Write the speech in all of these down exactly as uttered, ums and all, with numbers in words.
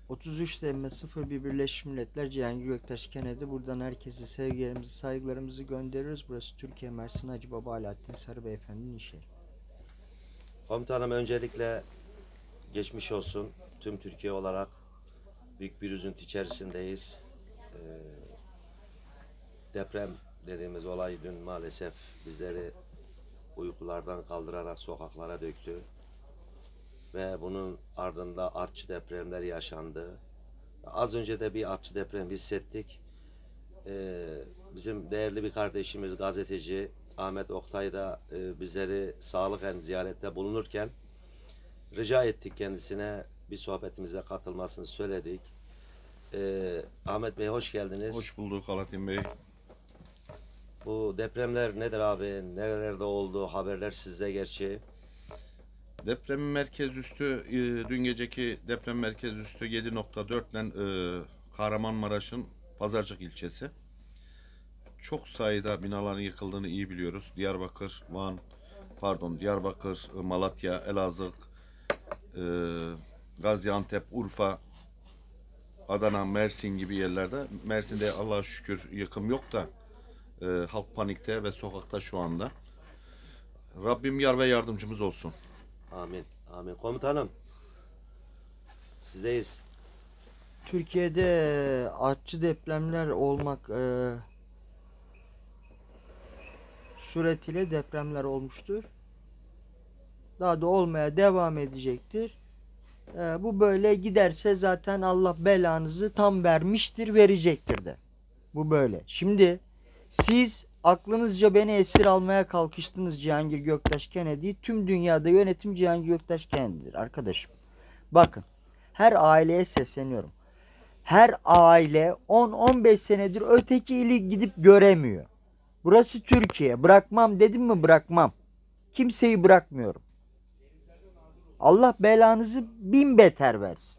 otuz üç Temmuz sıfır bir Birleşmiş Milletler Cihangir Göktaş Kennedy. Buradan herkese sevgilerimizi, saygılarımızı gönderiyoruz. Burası Türkiye, Mersin, Hacıbaba Alaaddin Sarı Beyefendi'nin iş yeri. Komutanım, öncelikle geçmiş olsun. Tüm Türkiye olarak büyük bir üzüntü içerisindeyiz. Ee, deprem dediğimiz olay dün maalesef bizleri uykulardan kaldırarak sokaklara döktü. Ve bunun ardında artçı depremler yaşandı. Az önce de bir artçı deprem hissettik. Ee, bizim değerli bir kardeşimiz gazeteci Ahmet Oktay da e, bizleri sağlıken ziyarette bulunurken rica ettik, kendisine bir sohbetimize katılmasını söyledik. Ee, Ahmet Bey, hoş geldiniz. Hoş bulduk Alaaddin Bey. Bu depremler nedir abi? Nerelerde oldu? Haberler sizde gerçi. Deprem merkez üstü e, dün geceki deprem merkez üstü yedi nokta dört ile e, Kahramanmaraş'ın Pazarcık ilçesi. Çok sayıda binaların yıkıldığını iyi biliyoruz. Diyarbakır, Van, pardon Diyarbakır, Malatya, Elazığ, e, Gaziantep, Urfa, Adana, Mersin gibi yerlerde. Mersin'de Allah'a şükür yıkım yok da e, halk panikte ve sokakta şu anda. Rabbim yar ve yardımcımız olsun. Amin. Amin. Komutanım, sizdeyiz. Türkiye'de artçı depremler olmak e, suretiyle depremler olmuştur. Daha da olmaya devam edecektir. E, bu böyle giderse zaten Allah belanızı tam vermiştir, verecektir de. Bu böyle. Şimdi siz aklınızca beni esir almaya kalkıştınız Cihangir Göktaş Kennedy. Tüm dünyada yönetim Cihangir Göktaş Kennedy'dir arkadaşım. Bakın, her aileye sesleniyorum. Her aile on on beş senedir öteki ili gidip göremiyor. Burası Türkiye. Bırakmam dedim mi bırakmam. Kimseyi bırakmıyorum. Allah belanızı bin beter versin.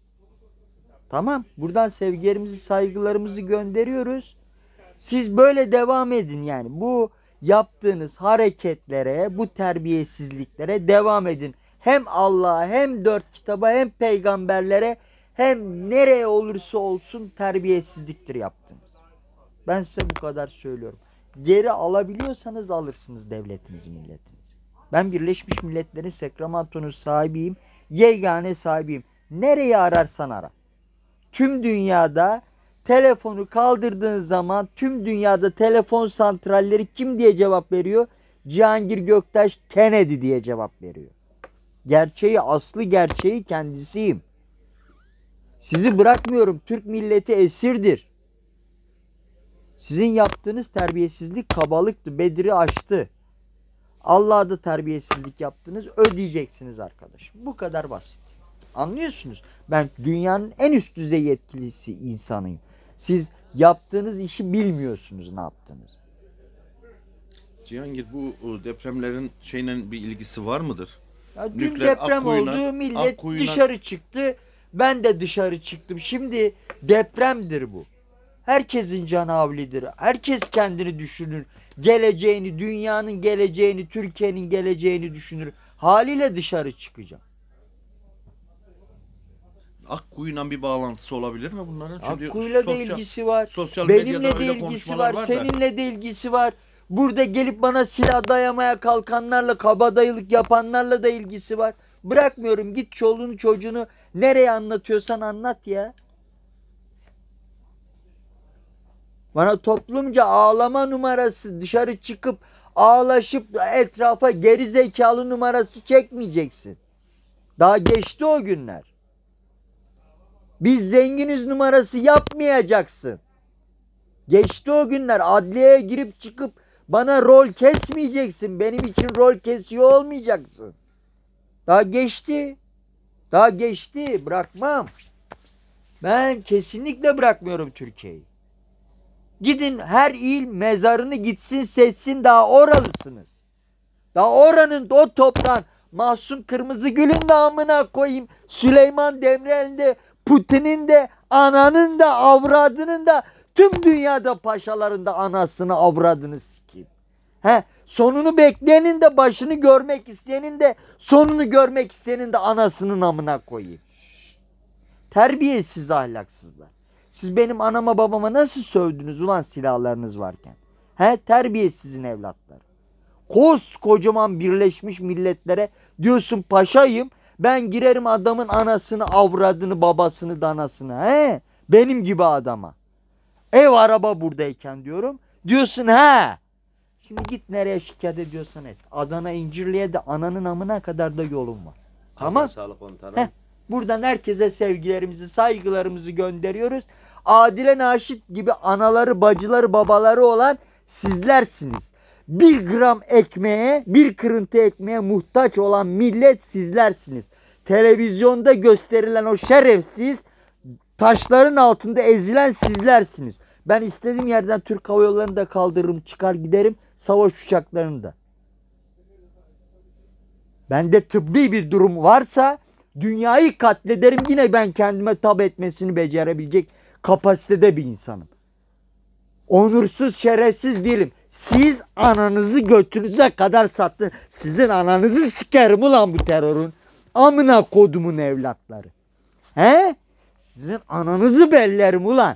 Tamam. Buradan sevgilerimizi, saygılarımızı gönderiyoruz. Siz böyle devam edin yani. Bu yaptığınız hareketlere, bu terbiyesizliklere devam edin. Hem Allah'a, hem dört kitaba, hem peygamberlere, hem nereye olursa olsun terbiyesizliktir yaptığınız. Ben size bu kadar söylüyorum. Geri alabiliyorsanız alırsınız devletinizi, milletinizi. Ben Birleşmiş Milletler'in Sacramento'nun sahibiyim. Yegane sahibiyim. Nereyi ararsan ara. Tüm dünyada telefonu kaldırdığın zaman tüm dünyada telefon santralleri kim diye cevap veriyor? Cihangir Göktaş Kennedy diye cevap veriyor. Gerçeği, aslı gerçeği kendisiyim. Sizi bırakmıyorum. Türk milleti esirdir. Sizin yaptığınız terbiyesizlik kabalıktı. Bedir'i aştı. Allah'a da terbiyesizlik yaptınız. Ödeyeceksiniz arkadaş. Bu kadar basit. Anlıyorsunuz? Ben dünyanın en üst düzey yetkilisi insanıyım. Siz yaptığınız işi bilmiyorsunuz ne yaptınız. Cihangir, bu depremlerin şeyle bir ilgisi var mıdır? Ya dün Nükleer deprem Akkuyu'yla- oldu. Millet Akkuyu'yla- dışarı çıktı. Ben de dışarı çıktım. Şimdi depremdir bu. Herkesin canı havlidir. Herkes kendini düşünür. Geleceğini, dünyanın geleceğini, Türkiye'nin geleceğini düşünür. Haliyle dışarı çıkacağım. Akkuyu'yla bir bağlantısı olabilir mi bunların? Çünkü Akkuyu'yla da sosyal- ilgisi var. sosyal medyada Benimle de öyle ilgisi konuşmalar var. var da. Seninle de ilgisi var. Burada gelip bana silah dayamaya kalkanlarla, kabadayılık yapanlarla da ilgisi var. Bırakmıyorum. Git çoluğunu çocuğunu nereye anlatıyorsan anlat ya. Bana toplumca ağlama numarası, dışarı çıkıp ağlaşıp etrafa geri zekalı numarası çekmeyeceksin. Daha geçti o günler. Biz zenginiz numarası yapmayacaksın. Geçti o günler. Adliyeye girip çıkıp bana rol kesmeyeceksin. Benim için rol kesiyor olmayacaksın. Daha geçti. Daha geçti. Bırakmam. Ben kesinlikle bırakmıyorum Türkiye'yi. Gidin her il mezarını gitsin seçsin, daha oralısınız. Daha oranın o toprağın Mahsun Kırmızıgül'ün de amına koyayım. Süleyman Demirel'in de, Putin'in de, ananın da, avradının da, tüm dünyada paşaların da anasını avradını sikeyim. He, sonunu bekleyenin de, başını görmek isteyenin de, sonunu görmek isteyenin de anasının amına koyayım. Terbiyesiz ahlaksızlar. Siz benim anama babama nasıl sövdünüz ulan silahlarınız varken? He, terbiyesizin evlatları. Koskocaman Birleşmiş Milletler'e diyorsun paşayım. Ben girerim adamın anasını, avradını, babasını, danasını. He, benim gibi adama. Ev araba buradayken diyorum. Diyorsun he. Şimdi git nereye şikayet ediyorsan et. Adana İncirli'ye de ananın amına kadar da yolum var. Tamam. Sağlık komutanım. Heh. Buradan herkese sevgilerimizi, saygılarımızı gönderiyoruz. Adile Naşit gibi anaları, bacıları, babaları olan sizlersiniz. Bir gram ekmeğe, bir kırıntı ekmeğe muhtaç olan millet sizlersiniz. Televizyonda gösterilen o şerefsiz taşların altında ezilen sizlersiniz. Ben istediğim yerden Türk Hava Yolları'nı da kaldırırım, çıkar giderim, savaş uçaklarını da. Bende tıbbi bir durum varsa dünyayı katlederim, yine ben kendime tab etmesini becerebilecek kapasitede bir insanım. Onursuz, şerefsiz değilim. Siz ananızı götünüze kadar sattın. Sizin ananızı sikerim ulan bu terörün. Amına kodumun evlatları. He? Sizin ananızı bellerim ulan.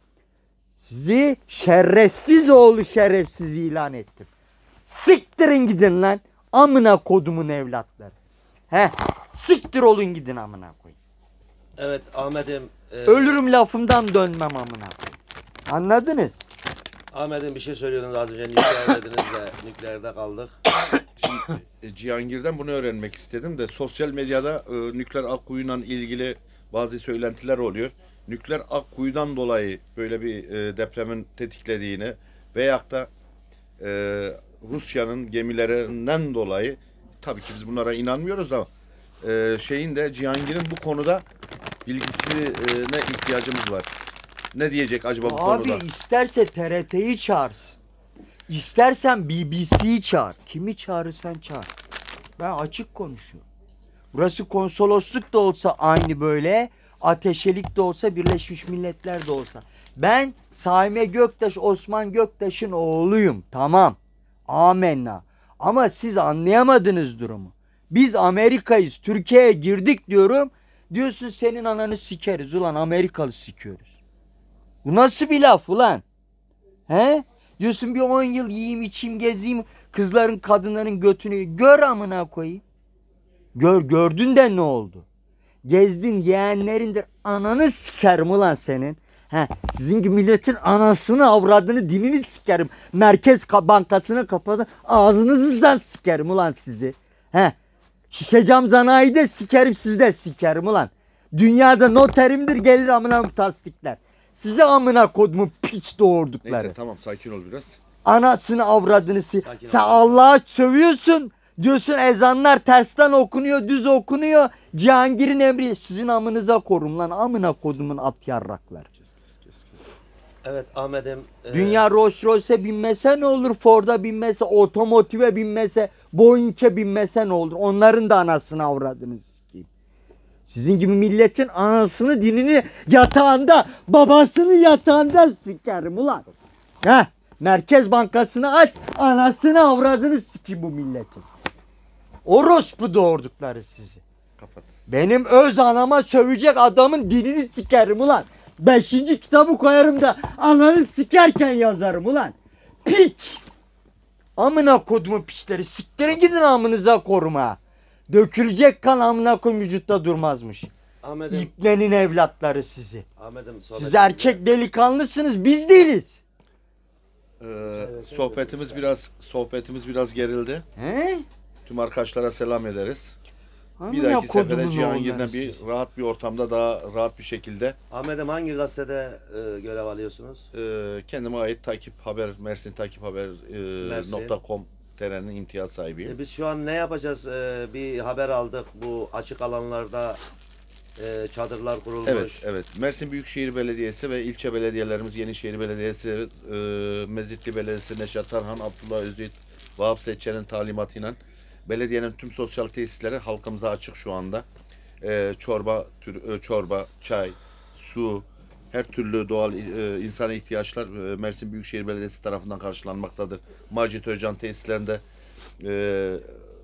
Sizi şerefsiz oğlu şerefsiz ilan ettim. Siktirin gidin lan. Amına kodumun evlatları. He? Siktir olun gidin amına koyayım. Evet Ahmet'im. E, Ölürüm lafımdan dönmem amına koyayım. Anladınız? Ahmet'im bir şey söylüyordunuz az önce nükleer dediniz de nükleerde kaldık. E, Cihangir'den bunu öğrenmek istedim de sosyal medyada e, nükleer akkuyuyla ilgili bazı söylentiler oluyor. Nükleer akkuyudan dolayı böyle bir e, depremin tetiklediğini veyahut da e, Rusya'nın gemilerinden dolayı, tabii ki biz bunlara inanmıyoruz ama e, şeyin de Cihangir'in bu konuda bilgisine ihtiyacımız var. Ne diyecek acaba bu Abi konuda? isterse T R T'yi çağırsın. İstersen B B C'yi çağır. Kimi çağırırsan çağır. Ben açık konuşuyorum. Burası konsolosluk da olsa aynı böyle. Ateşelik de olsa, Birleşmiş Milletler de olsa. Ben Saime Göktaş, Osman Göktaş'ın oğluyum. Tamam. Amenna. Ama siz anlayamadınız durumu. Biz Amerika'yız. Türkiye'ye girdik diyorum. Diyorsun senin ananı sikeriz. Ulan Amerikalı sikiyoruz. Bu nasıl bir laf ulan? He? Diyorsun bir on yıl yiyeyim içeyim gezeyim. Kızların kadınların götünü gör amına koyayım. Gör, gördün de ne oldu? Gezdin yeğenlerindir. Ananı sikerim ulan senin. He, sizin gibi milletin anasını, avradını, dinini sikerim. Merkez Bankası'na kapatın. Ağzınızdan sikerim ulan sizi. He, şişe cam zanayide sikerim, sizi de sikerim ulan. Dünyada noterimdir, gelir amına tasdikler. Size amına kodumu piç doğurdukları. Neyse tamam, sakin ol biraz. Anasını avradını si. Sakin Sen ol. Allah'a sövüyorsun. Diyorsun ezanlar tersten okunuyor, düz okunuyor. Cihangir'in emri. Sizin amınıza korum lan. Amına kodumun at yarraklar. Evet Ahmet'im. e, Dünya Rolls Royce'e binmese ne olur? Ford'a binmese, otomotive binmese, Boeing'e binmese ne olur? Onların da anasını avradını sikeyim. Sizin gibi milletin anasını, dinini yatağında, babasını yatağında sikerim ulan. Heh, Merkez Bankası'nı aç, anasını avradını sikeyim bu milletin. Orospu doğurdukları sizi. Kapat. Benim öz anama sövecek adamın dinini sikerim ulan. Beşinci kitabı koyarım da ananı sikerken yazarım ulan. Piç. Amına kodumun piçleri. Siktirin gidin amınıza koruma. Dökülecek kan amına koyun vücutta durmazmış. Ahmet'im. İplenin evlatları sizi. Ahmet'im Siz sohbetimize- erkek delikanlısınız, biz değiliz. Ee, sohbetimiz biraz sohbetimiz biraz gerildi. He? Tüm arkadaşlara selam ederiz. Bir Amına dahaki sefere kodumun Cihangir'le oğulları bir siz. rahat bir ortamda, daha rahat bir şekilde Ahmet'im hangi gazetede e, görev alıyorsunuz? e, kendime ait takip haber, Mersin takip haber e, Mersin. nokta com terenin imtiyaz sahibiyim. E, biz şu an ne yapacağız? E, bir haber aldık. Bu açık alanlarda e, çadırlar kurulmuş. Evet, evet. Mersin Büyükşehir Belediyesi ve ilçe belediyelerimiz Yenişehir Belediyesi, e, Mezitli Belediyesi, Neşat Tarhan, Abdullah Özyiğit, Vahap Seçen'in talimatıyla belediyenin tüm sosyal tesisleri halkımıza açık şu anda. E, çorba, tür, e, çorba, çay, su, her türlü doğal e, insani ihtiyaçlar e, Mersin Büyükşehir Belediyesi tarafından karşılanmaktadır. Macit Özcan tesislerinde e,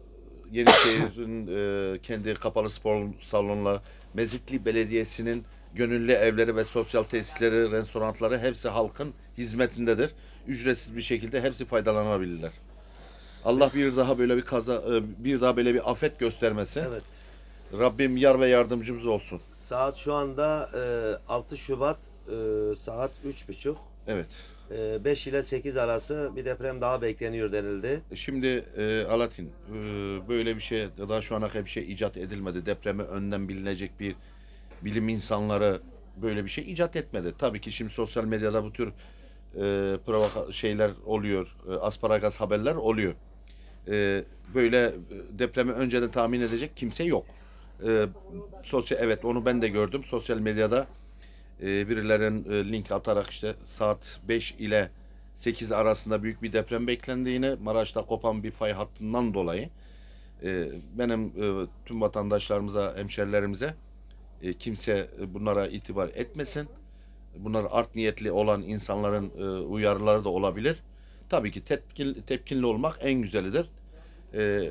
Yenişehir'in e, kendi kapalı spor salonları, Mezitli Belediyesi'nin gönüllü evleri ve sosyal tesisleri, restoranları hepsi halkın hizmetindedir. Ücretsiz bir şekilde hepsi faydalanabilirler. Allah bir daha böyle bir kaza, bir daha böyle bir afet göstermesin. Evet. Rabbim yar ve yardımcımız olsun. Saat şu anda e, altı Şubat e, saat üç buçuk. Evet. E, beş ile sekiz arası bir deprem daha bekleniyor denildi. Şimdi e, Alaaddin, e, böyle bir şey daha şu ana kadar bir şey icat edilmedi. Depremi önden bilinecek bir bilim insanları böyle bir şey icat etmedi. Tabii ki şimdi sosyal medyada bu tür e, provoka şeyler oluyor, e, asparagas haberler oluyor. E, böyle depremi önceden tahmin edecek kimse yok. E, sosyal evet onu ben de gördüm sosyal medyada. E, birilerin e, link atarak işte saat beş ile sekiz arasında büyük bir deprem beklendiğini, Maraş'ta kopan bir fay hattından dolayı e, benim e, tüm vatandaşlarımıza, hemşerilerimize e, kimse bunlara itibar etmesin. Bunlar art niyetli olan insanların e, uyarıları da olabilir. Tabii ki tepkin, tepkinli olmak en güzelidir. E,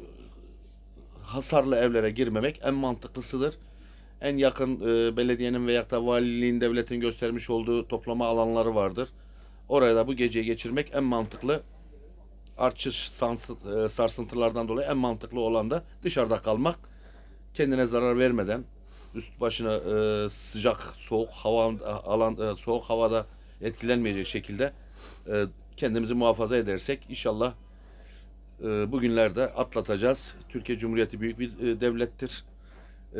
hasarlı evlere girmemek en mantıklısıdır. En yakın e, belediyenin veya da valiliğin, devletin göstermiş olduğu toplama alanları vardır. Oraya da bu geceyi geçirmek en mantıklı. Artçı sarsıntılardan dolayı en mantıklı olan da dışarıda kalmak. Kendine zarar vermeden, üst başına e, sıcak, soğuk hava alan e, soğuk havada etkilenmeyecek şekilde e, kendimizi muhafaza edersek inşallah e, bugünlerde atlatacağız. Türkiye Cumhuriyeti büyük bir e, devlettir. E,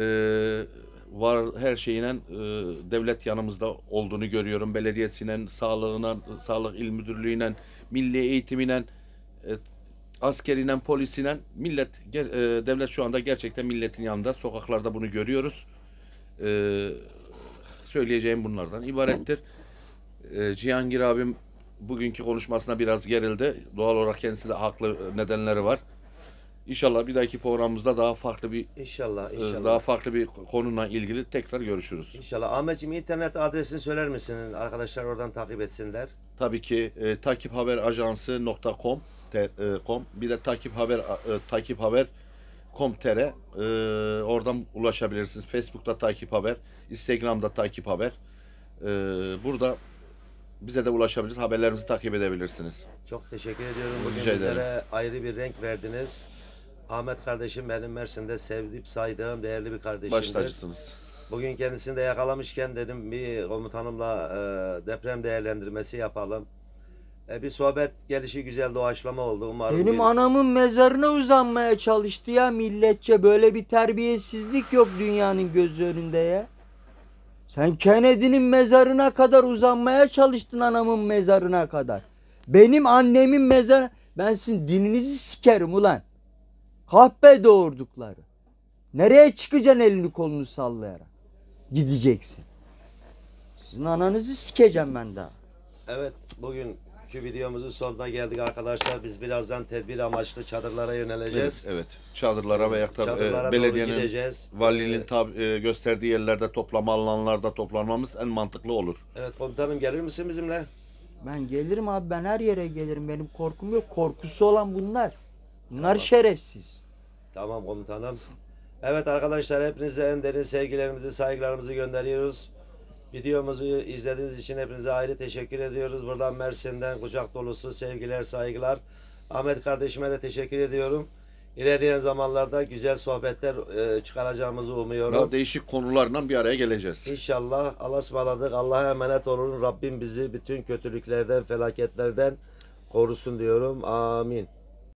var her şeyine e, devlet yanımızda olduğunu görüyorum. Belediyesiyle, sağlığına, sağlık il müdürlüğüyle, milli eğitimiyle, e, askeriyle, polisiyle millet e, devlet şu anda gerçekten milletin yanında. Sokaklarda bunu görüyoruz. E, söyleyeceğim bunlardan ibarettir. E, Cihangir abim bugünkü konuşmasına biraz gerildi. Doğal olarak kendisi de haklı nedenleri var. İnşallah bir dahaki programımızda daha farklı bir İnşallah, e, inşallah. daha farklı bir konuyla ilgili tekrar görüşürüz. İnşallah. Ahmetciğim internet adresini söyler misin? Arkadaşlar oradan takip etsinler. Tabii ki e, takip haber ajansı nokta com te, e, com bir de takip haber e, takip haber nokta com nokta tr e, oradan ulaşabilirsiniz. Facebook'ta takip haber, Instagram'da takip haber. E, burada bize de ulaşabilirsiniz. Haberlerimizi takip edebilirsiniz. Çok teşekkür ediyorum. Bugün Rica bizlere ederim. ayrı bir renk verdiniz. Ahmet kardeşim benim Mersin'de sevdiğim, saydığım değerli bir kardeşimdir. Baş tacısınız. Bugün kendisini de yakalamışken dedim bir komutanımla e, deprem değerlendirmesi yapalım. E, bir sohbet gelişi güzel doğaçlama oldu. Umarım Benim bir... anamın mezarına uzanmaya çalıştı ya milletçe. Böyle bir terbiyesizlik yok dünyanın gözü önünde ya. Sen Kennedy'nin mezarına kadar uzanmaya çalıştın, anamın mezarına kadar. Benim annemin mezarı... Ben sizin dininizi sikerim ulan. Kahpe doğurdukları. Nereye çıkacaksın elini kolunu sallayarak? Gideceksin. Sizin ananızı sikeceğim ben daha. Evet, bugünkü videomuzun sonuna geldik arkadaşlar. Biz birazdan tedbir amaçlı çadırlara yöneleceğiz. Evet, evet. Çadırlara veya da Çadırlara e, doğru belediyenin, gideceğiz. valiliğin Ee, tab- e, gösterdiği yerlerde, toplama alanlarda toplanmamız en mantıklı olur. Evet komutanım, gelir misin bizimle? Ben gelirim abi, ben her yere gelirim. Benim korkum yok. Korkusu olan bunlar. Bunlar Tamam. şerefsiz. Tamam komutanım. Evet arkadaşlar, hepinize en derin sevgilerimizi, saygılarımızı gönderiyoruz. Videomuzu izlediğiniz için hepinize ayrı teşekkür ediyoruz. Buradan Mersin'den kucak dolusu sevgiler, saygılar. Ahmet kardeşime de teşekkür ediyorum. İlerleyen zamanlarda güzel sohbetler e, çıkaracağımızı umuyorum. Daha değişik konularla bir araya geleceğiz. İnşallah. Allah'a ısmarladık. Allah'a emanet olun. Rabbim bizi bütün kötülüklerden, felaketlerden korusun diyorum. Amin.